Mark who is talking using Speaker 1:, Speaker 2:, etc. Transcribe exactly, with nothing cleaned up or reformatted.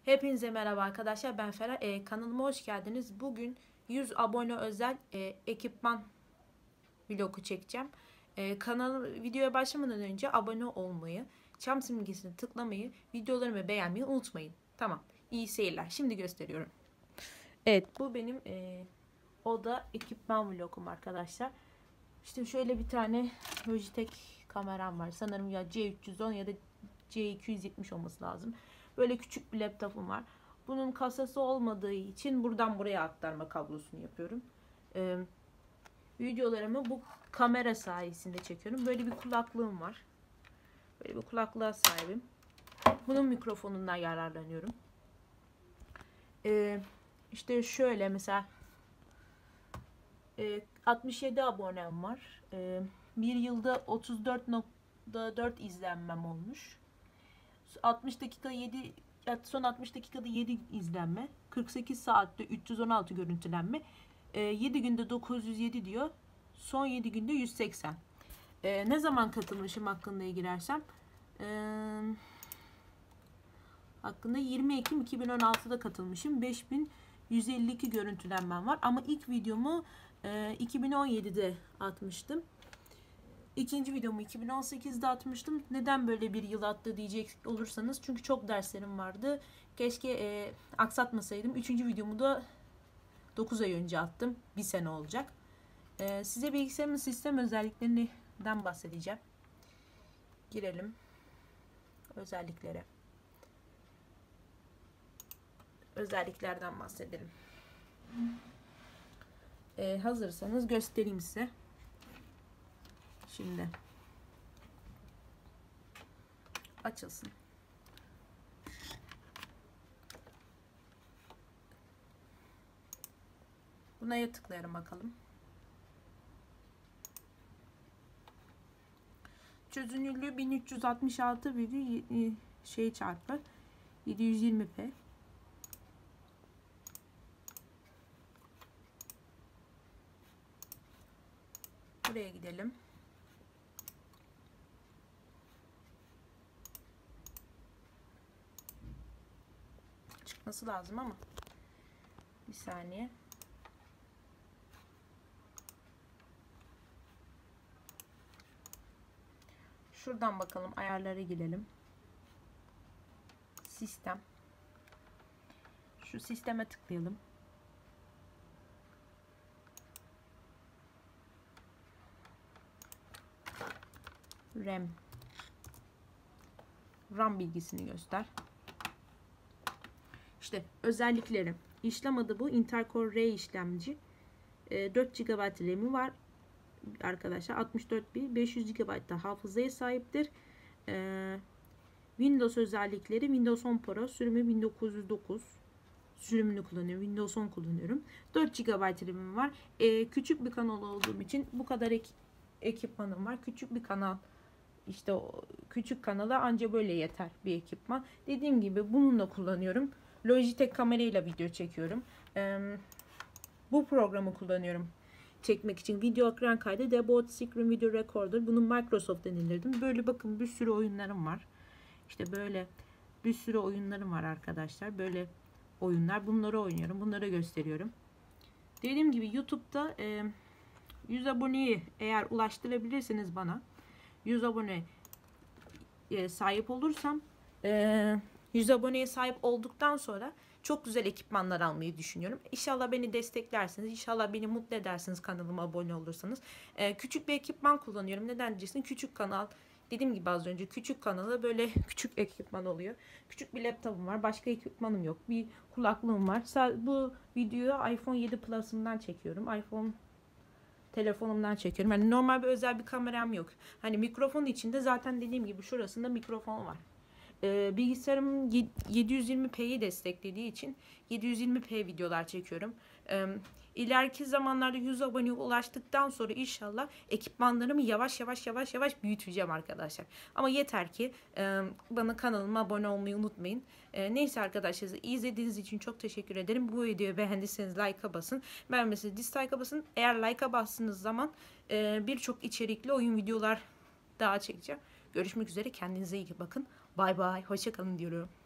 Speaker 1: Hepinize merhaba arkadaşlar, ben Ferah. Ee, kanalıma hoş geldiniz. Bugün yüz abone özel e, ekipman vlogu çekeceğim. Ee, kanal videoya başlamadan önce abone olmayı, çan simgesini tıklamayı, videolarımı beğenmeyi unutmayın. Tamam. İyi seyirler. Şimdi gösteriyorum. Evet, bu benim e, oda ekipman vlogum arkadaşlar. İşte şöyle bir tane Logitech kameram var. Sanırım ya C üç yüz on ya da C iki yüz yetmiş olması lazım. Böyle küçük bir laptopum var. Bunun kasası olmadığı için buradan buraya aktarma kablosunu yapıyorum. Ee, videolarımı bu kamera sayesinde çekiyorum. Böyle bir kulaklığım var. Böyle bir kulaklığa sahibim. Bunun mikrofonundan yararlanıyorum. Ee, işte şöyle mesela e, altmış yedi abonem var. E, bir yılda otuz dört nokta dört izlenmem olmuş. altmış dakika yedi son altmış dakikada yedi izlenme, kırk sekiz saatte üç yüz on altı görüntülenme, e, yedi günde dokuz yüz yedi diyor. Son yedi günde yüz seksen. E, ne zaman katılmışım hakkında girersem e, hakkında yirmi Ekim iki bin on altıda katılmışım. beş bin yüz elli iki görüntülenmem var. Ama ilk videomu e, iki bin on yedide atmıştım. İkinci videomu iki bin on sekizde atmıştım. Neden böyle bir yıl attı diyecek olursanız, çünkü çok derslerim vardı. Keşke e, aksatmasaydım. Üçüncü videomu da dokuz ay önce attım. Bir sene olacak. E, size bilgisayarımın sistem özelliklerinden bahsedeceğim. Girelim özelliklere. Özelliklerden bahsedelim. E, hazırsanız göstereyim size. Şimdi açılsın. Buna tıklayalım bakalım. Çözünürlüğü bin üç yüz altmış altı virgül şey çarpı yedi yüz yirmi p. Buraya gidelim. Çıkması lazım ama bir saniye. Şuradan bakalım, ayarlara girelim. Sistem. Şu sisteme tıklayalım. RAM. RAM bilgisini göster. İşte özellikleri. İşlem adı bu. Intel Core R işlemci. dört gigabayt RAM'i var arkadaşlar. altmış dört bin beş yüz gigabayt da hafızaya sahiptir. Ee, Windows özellikleri: Windows on Pro sürümü bin dokuz yüz dokuz sürümünü kullanıyorum. Windows on kullanıyorum. dört gigabayt RAM'im var. Ee, küçük bir kanal olduğum için bu kadar ek ekipmanım var. Küçük bir kanal. İşte o küçük kanala anca böyle yeter bir ekipman. Dediğim gibi bununla kullanıyorum. Logitech kamerayla video çekiyorum. Ee, bu programı kullanıyorum çekmek için. Video ekran kaydı, Debot Screen Video Recorder. Bunu Microsoft'tan indirdim. Böyle bakın, bir sürü oyunlarım var. İşte böyle bir sürü oyunlarım var arkadaşlar. Böyle oyunlar. Bunları oynuyorum. Bunları gösteriyorum. Dediğim gibi YouTube'da e, yüz aboneyi eğer ulaştırabilirsiniz bana, yüz abone e, sahip olursam, e, yüz aboneye sahip olduktan sonra çok güzel ekipmanlar almayı düşünüyorum. İnşallah beni desteklersiniz. İnşallah beni mutlu edersiniz kanalıma abone olursanız. Ee, küçük bir ekipman kullanıyorum. Neden diyeceksin? Küçük kanal. Dediğim gibi az önce, küçük kanala böyle küçük ekipman oluyor. Küçük bir laptopum var. Başka ekipmanım yok. Bir kulaklığım var. Bu videoyu iPhone yedi Plus'ımdan çekiyorum. iPhone telefonumdan çekiyorum. Yani normal bir özel bir kameram yok. Hani mikrofon içinde zaten dediğim gibi şurasında mikrofon var. Ee, bilgisayarım yedi yüz yirmi p'yi desteklediği için yedi yüz yirmi p videolar çekiyorum. Ee, ileriki zamanlarda yüz aboneye ulaştıktan sonra inşallah ekipmanlarımı yavaş yavaş yavaş yavaş büyüteceğim arkadaşlar. Ama yeter ki e, bana kanalıma abone olmayı unutmayın. E, neyse arkadaşlar, izlediğiniz için çok teşekkür ederim. Bu videoyu beğendiyseniz like'a basın. Beğenmediyseniz dislike'a basın. Eğer like'a bastığınız zaman e, birçok içerikli oyun videolar daha çekeceğim. Görüşmek üzere. Kendinize iyi bakın. Bay bay. Hoşça kalın diyorum.